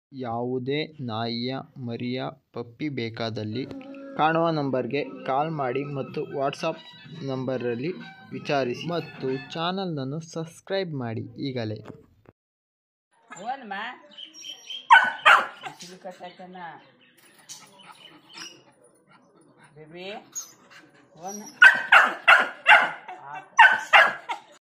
ಯಾವುದೇ ನಾಯಿಯ ಮರಿಯ ಪಪ್ಪಿ ಬೇಕಾದಲ್ಲಿ ಕಾಣುವ ನಂಬರ್ಗೆ ಕಾಲ್ ಮಾಡಿ ಮತ್ತು ವಾಟ್ಸಪ್ ನಂಬರಲ್ಲಿ ವಿಚಾರಿಸಿ ಮತ್ತು ಚಾನಲನ್ನು ಸಬ್ಸ್ಕ್ರೈಬ್ ಮಾಡಿ ಈಗಲೇ. ಬೇಬಿ